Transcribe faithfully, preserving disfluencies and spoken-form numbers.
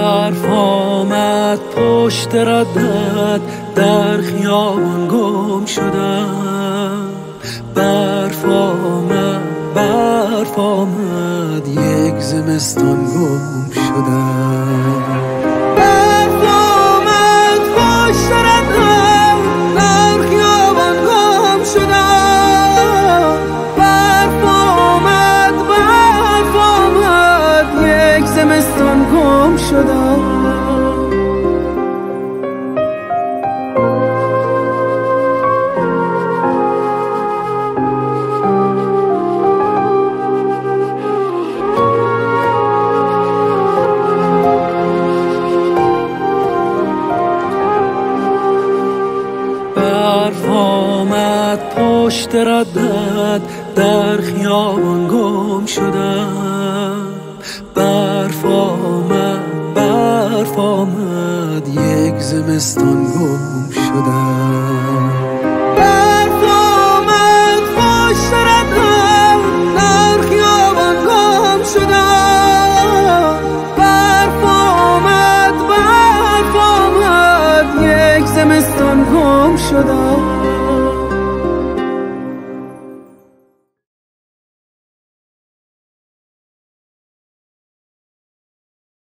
برف آمد پشت ردت، در خیابان گم شدم. برف آمد برف آمد یک زمستان گم شدم. برف آمد پشت ردت، در خیابان گم شدم. برف آمد برف آمد یک زمستان گم شدم. برف آمد پشت ردت، در خیابان گم شدم. برف آمد برف آمد یک زمستان گم شدم. برف آمد پشت ردت، در خیابان گم شدم. برف آمد برف آمد یک زمستان گم شدم.